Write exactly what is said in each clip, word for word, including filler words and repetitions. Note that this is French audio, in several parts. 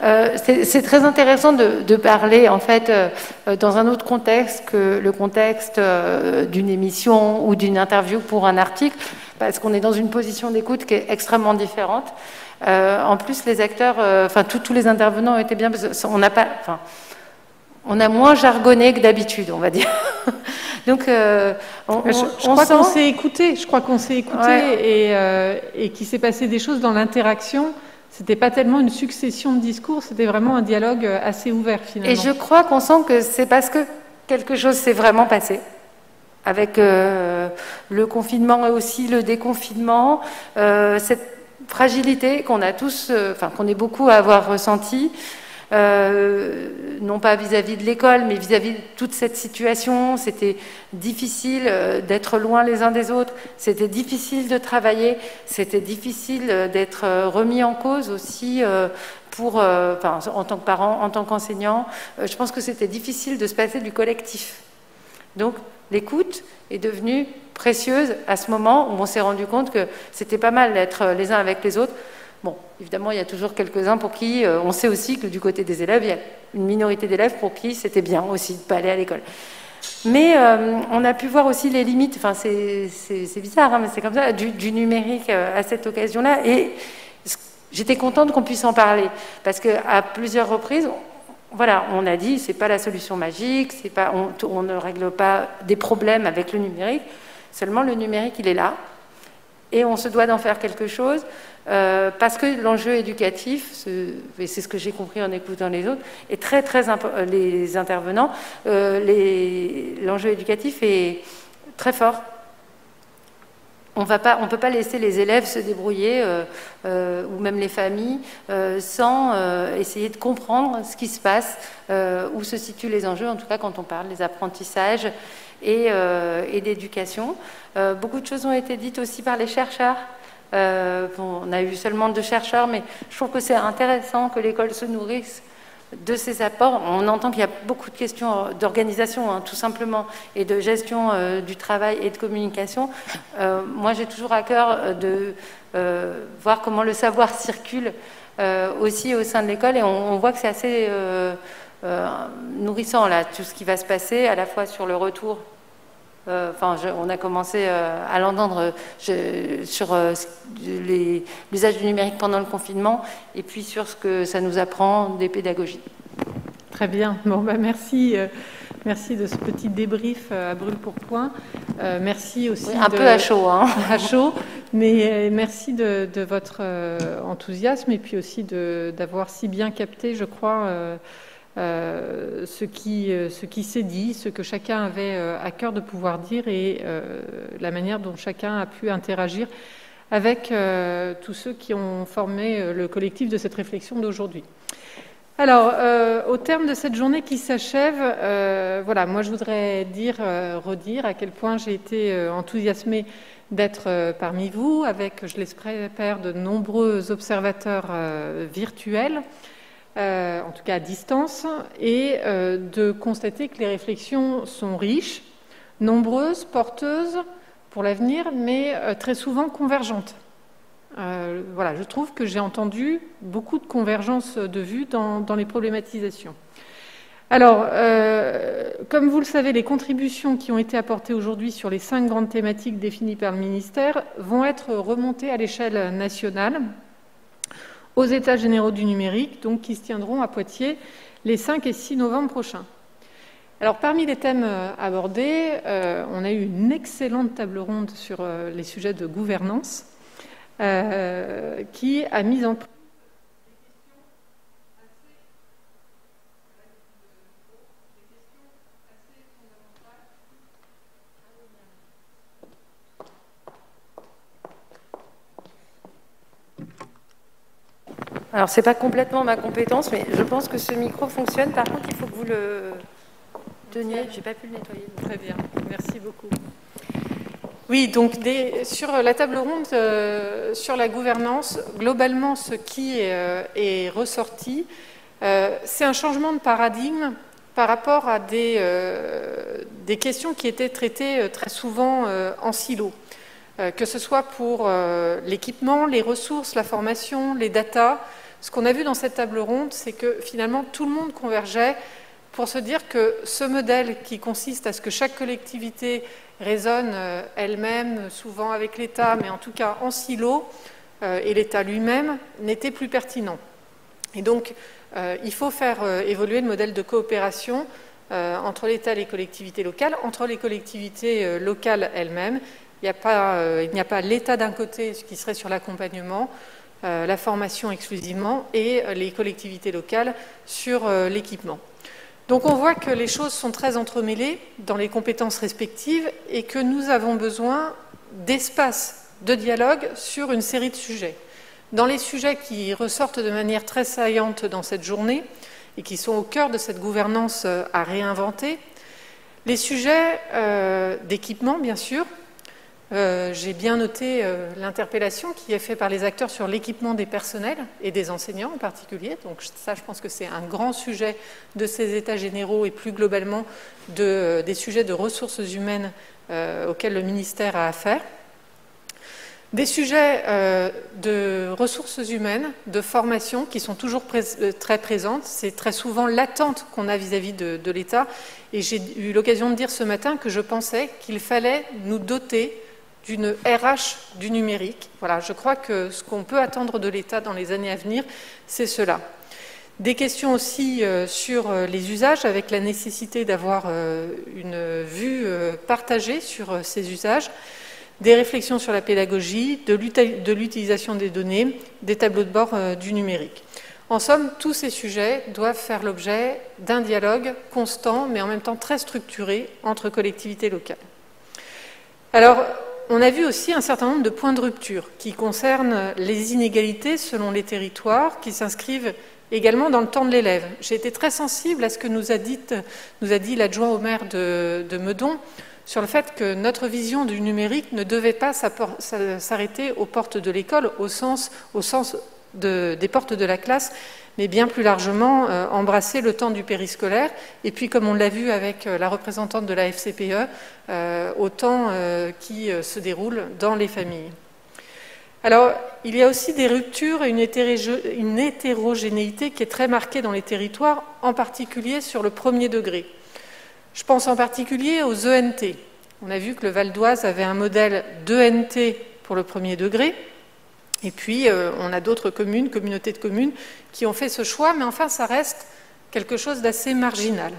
Euh, c'est très intéressant de, de parler, en fait, euh, dans un autre contexte que le contexte euh, d'une émission ou d'une interview pour un article, parce qu'on est dans une position d'écoute qui est extrêmement différente. Euh, en plus, les acteurs, enfin, euh, tous les intervenants ont été bien, parce qu'on n'a pas, enfin, on a moins jargonné que d'habitude, on va dire. Donc, euh, on, je, je on crois sent... qu'on s'est écouté. Je crois qu'on s'est écouté ouais. et, euh, et qu'il s'est passé des choses dans l'interaction. C'était pas tellement une succession de discours, c'était vraiment un dialogue assez ouvert finalement. Et je crois qu'on sent que c'est parce que quelque chose s'est vraiment passé, avec euh, le confinement et aussi le déconfinement, euh, cette fragilité qu'on a tous, euh, enfin qu'on est beaucoup à avoir ressenti, euh, non pas vis-à-vis de l'école, mais vis-à-vis de toute cette situation. C'était difficile euh, d'être loin les uns des autres, c'était difficile de travailler, c'était difficile euh, d'être euh, remis en cause aussi euh, pour, euh, enfin, en tant que parent, en tant qu'enseignant. Euh, je pense que c'était difficile de se passer du collectif. Donc, l'écoute est devenue précieuse à ce moment où on s'est rendu compte que c'était pas mal d'être les uns avec les autres. Bon, évidemment, il y a toujours quelques-uns pour qui, euh, on sait aussi que du côté des élèves, il y a une minorité d'élèves pour qui c'était bien aussi de ne pas aller à l'école. Mais euh, on a pu voir aussi les limites, enfin c'est bizarre, hein, mais c'est comme ça, du, du numérique euh, à cette occasion-là. Et j'étais contente qu'on puisse en parler, parce qu'à plusieurs reprises, voilà, on a dit, c'est pas la solution magique, c'est pas, on, on ne règle pas des problèmes avec le numérique, seulement le numérique, il est là, et on se doit d'en faire quelque chose, euh, parce que l'enjeu éducatif, et c'est ce que j'ai compris en écoutant les autres, est très, très, les intervenants, euh, l'enjeu éducatif est très fort. On ne peut pas laisser les élèves se débrouiller, euh, euh, ou même les familles, euh, sans euh, essayer de comprendre ce qui se passe, euh, où se situent les enjeux, en tout cas quand on parle des apprentissages et, euh, et d'éducation. Euh, beaucoup de choses ont été dites aussi par les chercheurs. Euh, bon, on a eu seulement deux chercheurs, mais je trouve que c'est intéressant que l'école se nourrisse de ces apports. On entend qu'il y a beaucoup de questions d'organisation, hein, tout simplement, et de gestion euh, du travail et de communication. Euh, moi, j'ai toujours à cœur de euh, voir comment le savoir circule euh, aussi au sein de l'école, et on, on voit que c'est assez euh, euh, nourrissant, là, tout ce qui va se passer, à la fois sur le retour. Euh, enfin, je, on a commencé euh, à l'entendre euh, sur euh, l'usage du numérique pendant le confinement, et puis sur ce que ça nous apprend des pédagogies. Très bien. Bon, bah, merci, euh, merci de ce petit débrief euh, à brûle pour point. Euh, merci aussi. Oui, un de, peu à chaud, hein. À chaud, mais euh, merci de, de votre euh, enthousiasme et puis aussi d'avoir si bien capté, je crois. Euh, Euh, ce qui, euh, ce qui s'est dit, ce que chacun avait euh, à cœur de pouvoir dire et euh, la manière dont chacun a pu interagir avec euh, tous ceux qui ont formé euh, le collectif de cette réflexion d'aujourd'hui. Alors, euh, au terme de cette journée qui s'achève, euh, voilà, moi je voudrais dire, euh, redire à quel point j'ai été euh, enthousiasmée d'être euh, parmi vous, avec, je l'espère, de nombreux observateurs euh, virtuels. Euh, en tout cas à distance, et euh, de constater que les réflexions sont riches, nombreuses, porteuses pour l'avenir, mais euh, très souvent convergentes. Euh, voilà, je trouve que j'ai entendu beaucoup de convergences de vues dans, dans les problématisations. Alors, euh, comme vous le savez, les contributions qui ont été apportées aujourd'hui sur les cinq grandes thématiques définies par le ministère vont être remontées à l'échelle nationale, aux États généraux du numérique, donc qui se tiendront à Poitiers les cinq et six novembre prochains. Alors, parmi les thèmes abordés, euh, on a eu une excellente table ronde sur euh, les sujets de gouvernance, euh, qui a mis en place Alors, c'est pas complètement ma compétence, mais je pense que ce micro fonctionne. Par contre, il faut que vous le teniez. J'ai pas pu le nettoyer. Très bien, merci beaucoup. Oui, donc des, sur la table ronde euh, sur la gouvernance, globalement, ce qui est, euh, est ressorti, euh, c'est un changement de paradigme par rapport à des, euh, des questions qui étaient traitées très souvent euh, en silo, euh, que ce soit pour euh, l'équipement, les ressources, la formation, les datas. ce qu'on a vu dans cette table ronde, c'est que finalement tout le monde convergeait pour se dire que ce modèle qui consiste à ce que chaque collectivité raisonne euh, elle-même, souvent avec l'État, mais en tout cas en silo, euh, et l'État lui-même, n'était plus pertinent. Et donc, euh, il faut faire euh, évoluer le modèle de coopération euh, entre l'État et les collectivités locales, entre les collectivités euh, locales elles-mêmes. Il n'y a pas, euh, il n'y a pas l'État d'un côté, ce qui serait sur l'accompagnement, euh, la formation exclusivement, et euh, les collectivités locales sur euh, l'équipement. Donc on voit que les choses sont très entremêlées dans les compétences respectives et que nous avons besoin d'espace de dialogue sur une série de sujets. Dans les sujets qui ressortent de manière très saillante dans cette journée et qui sont au cœur de cette gouvernance à réinventer, les sujets euh, d'équipement, bien sûr. Euh, j'ai bien noté euh, l'interpellation qui est faite par les acteurs sur l'équipement des personnels et des enseignants en particulier. Donc ça, je pense que c'est un grand sujet de ces états généraux et plus globalement de, euh, des sujets de ressources humaines euh, auxquels le ministère a affaire. Des sujets euh, de ressources humaines, de formation qui sont toujours pré très présentes. C'est très souvent l'attente qu'on a vis-à-vis de, de l'État. Et j'ai eu l'occasion de dire ce matin que je pensais qu'il fallait nous doter d'une R H du numérique. Voilà, je crois que ce qu'on peut attendre de l'État dans les années à venir, c'est cela. Des questions aussi euh, sur euh, les usages, avec la nécessité d'avoir euh, une vue euh, partagée sur euh, ces usages, des réflexions sur la pédagogie, de l'utilisation des données, des tableaux de bord euh, du numérique. En somme, tous ces sujets doivent faire l'objet d'un dialogue constant, mais en même temps très structuré entre collectivités locales. Alors, on a vu aussi un certain nombre de points de rupture qui concernent les inégalités selon les territoires, qui s'inscrivent également dans le temps de l'élève. J'ai été très sensible à ce que nous a dit, nous a dit l'adjoint au maire de, de Meudon sur le fait que notre vision du numérique ne devait pas s'arrêter aux portes de l'école, au sens, au sens de, des portes de la classe, mais bien plus largement euh, embrasser le temps du périscolaire, et puis comme on l'a vu avec euh, la représentante de la F C P E, euh, au temps euh, qui euh, se déroule dans les familles. Alors, il y a aussi des ruptures et une, une hétérogénéité qui est très marquée dans les territoires, en particulier sur le premier degré. Je pense en particulier aux E N T. On a vu que le Val d'Oise avait un modèle d'E N T pour le premier degré, et puis, euh, on a d'autres communes, communautés de communes, qui ont fait ce choix, mais enfin, ça reste quelque chose d'assez marginal.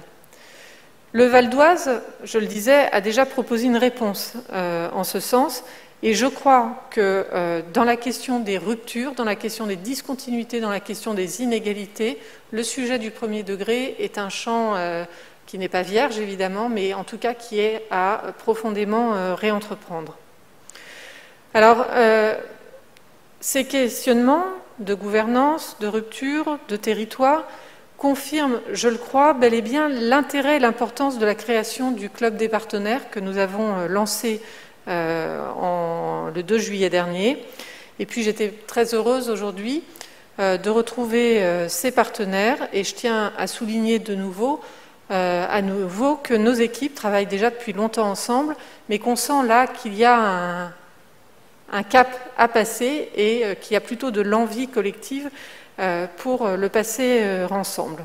Le Val d'Oise, je le disais, a déjà proposé une réponse euh, en ce sens, et je crois que euh, dans la question des ruptures, dans la question des discontinuités, dans la question des inégalités, le sujet du premier degré est un champ euh, qui n'est pas vierge, évidemment, mais en tout cas qui est à profondément euh, réentreprendre. Alors, euh, ces questionnements de gouvernance, de rupture, de territoire confirment, je le crois, bel et bien l'intérêt et l'importance de la création du club des partenaires que nous avons lancé euh, en, le deux juillet dernier. Et puis j'étais très heureuse aujourd'hui euh, de retrouver euh, ces partenaires, et je tiens à souligner de nouveau, euh, à nouveau que nos équipes travaillent déjà depuis longtemps ensemble, mais qu'on sent là qu'il y a un un cap à passer et euh, qu'il y a plutôt de l'envie collective euh, pour le passer euh, ensemble.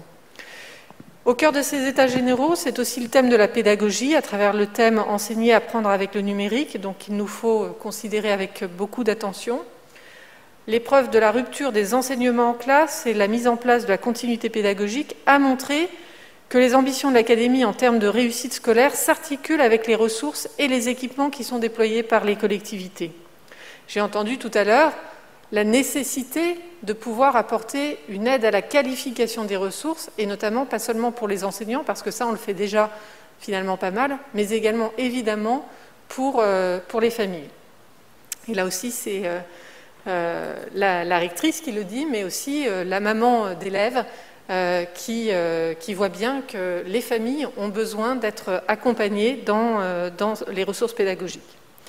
Au cœur de ces états généraux, c'est aussi le thème de la pédagogie, à travers le thème « Enseigner, apprendre avec le numérique », donc il nous faut considérer avec beaucoup d'attention. L'épreuve de la rupture des enseignements en classe et la mise en place de la continuité pédagogique a montré que les ambitions de l'Académie en termes de réussite scolaire s'articulent avec les ressources et les équipements qui sont déployés par les collectivités. J'ai entendu tout à l'heure la nécessité de pouvoir apporter une aide à la qualification des ressources, et notamment pas seulement pour les enseignants, parce que ça on le fait déjà finalement pas mal, mais également évidemment pour, euh, pour les familles. Et là aussi c'est euh, euh, la, la rectrice qui le dit, mais aussi euh, la maman d'élèves euh, qui, euh, qui voit bien que les familles ont besoin d'être accompagnées dans, euh, dans les ressources pédagogiques.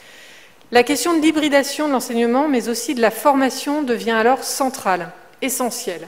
La question de l'hybridation de l'enseignement, mais aussi de la formation, devient alors centrale, essentielle.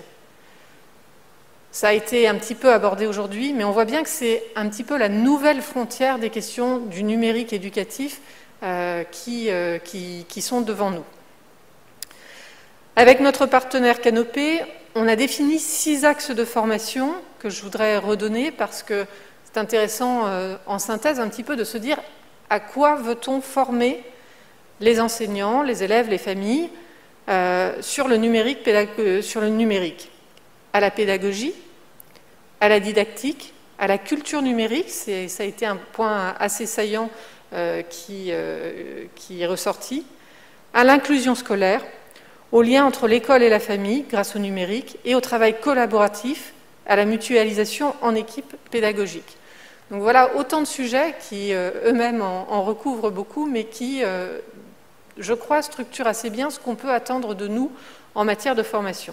Ça a été un petit peu abordé aujourd'hui, mais on voit bien que c'est un petit peu la nouvelle frontière des questions du numérique éducatif euh, qui, euh, qui, qui sont devant nous. Avec notre partenaire Canopé, on a défini six axes de formation que je voudrais redonner parce que c'est intéressant euh, en synthèse un petit peu de se dire à quoi veut-on former les enseignants, les élèves, les familles euh, sur le numérique, sur le numérique, à la pédagogie, à la didactique, à la culture numérique, ça a été un point assez saillant euh, qui, euh, qui est ressorti, à l'inclusion scolaire, au lien entre l'école et la famille grâce au numérique et au travail collaboratif, à la mutualisation en équipe pédagogique. Donc voilà autant de sujets qui euh, eux-mêmes en, en recouvrent beaucoup, mais qui, euh, je crois, structurent assez bien ce qu'on peut attendre de nous en matière de formation.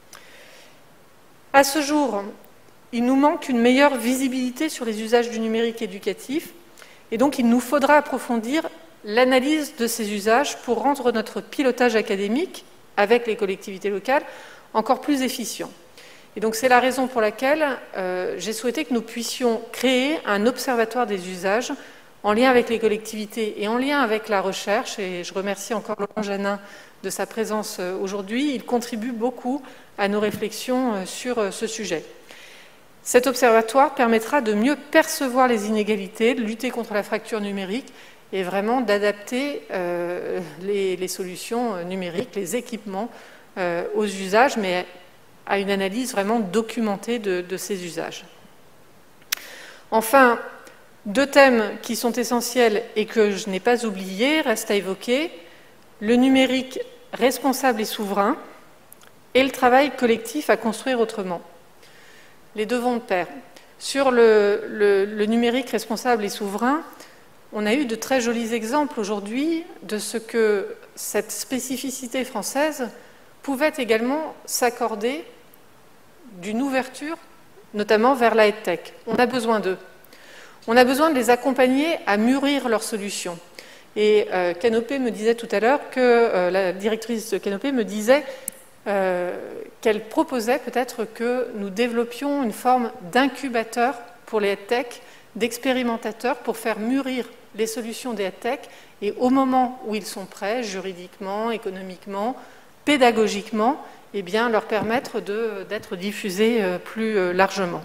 À ce jour, il nous manque une meilleure visibilité sur les usages du numérique éducatif, et donc il nous faudra approfondir l'analyse de ces usages pour rendre notre pilotage académique avec les collectivités locales encore plus efficient. Et donc c'est la raison pour laquelle euh, j'ai souhaité que nous puissions créer un observatoire des usages en lien avec les collectivités et en lien avec la recherche, et je remercie encore Laurent Janin de sa présence aujourd'hui. Il contribue beaucoup à nos réflexions sur ce sujet. Cet observatoire permettra de mieux percevoir les inégalités, de lutter contre la fracture numérique et vraiment d'adapter euh, les, les solutions numériques, les équipements euh, aux usages, mais à une analyse vraiment documentée de, de ces usages. Enfin, deux thèmes qui sont essentiels et que je n'ai pas oubliés restent à évoquer, le numérique responsable et souverain et le travail collectif à construire autrement. Les deux vont de pair. Sur le, le, le numérique responsable et souverain, on a eu de très jolis exemples aujourd'hui de ce que cette spécificité française pouvait également s'accorder d'une ouverture, notamment vers la EdTech. On a besoin d'eux. On a besoin de les accompagner à mûrir leurs solutions. Et euh, Canopé me disait tout à l'heure que euh, la directrice de Canopé me disait euh, qu'elle proposait peut-être que nous développions une forme d'incubateur pour les EdTech, d'expérimentateurs pour faire mûrir les solutions des EdTech et au moment où ils sont prêts, juridiquement, économiquement, pédagogiquement, eh bien, leur permettre d'être diffusés euh, plus euh, largement.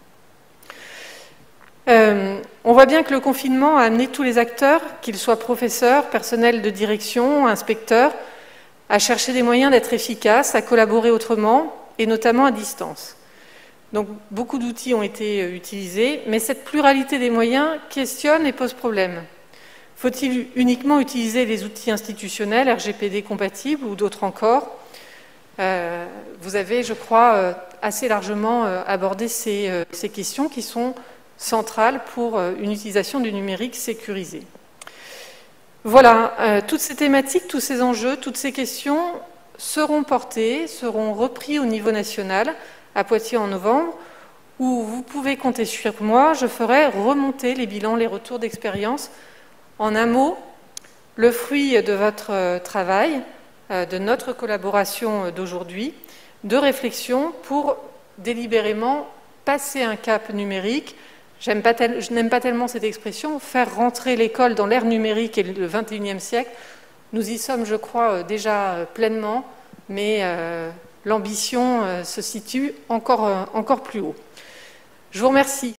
Euh, on voit bien que le confinement a amené tous les acteurs, qu'ils soient professeurs, personnel de direction, inspecteurs, à chercher des moyens d'être efficaces, à collaborer autrement, et notamment à distance. Donc beaucoup d'outils ont été utilisés, mais cette pluralité des moyens questionne et pose problème. Faut-il uniquement utiliser les outils institutionnels, R G P D compatibles ou d'autres encore? euh, Vous avez, je crois, assez largement abordé ces, ces questions qui sont centrale pour une utilisation du numérique sécurisée. Voilà, euh, toutes ces thématiques, tous ces enjeux, toutes ces questions seront portées, seront repris au niveau national à Poitiers en novembre, où vous pouvez compter sur moi, je ferai remonter les bilans, les retours d'expérience. En un mot, le fruit de votre travail, euh, de notre collaboration d'aujourd'hui, de réflexion pour délibérément passer un cap numérique. Pas tel, je n'aime pas tellement cette expression, faire rentrer l'école dans l'ère numérique et le vingt et unième siècle. Nous y sommes, je crois, déjà pleinement, mais euh, l'ambition euh, se situe encore, euh, encore plus haut. Je vous remercie.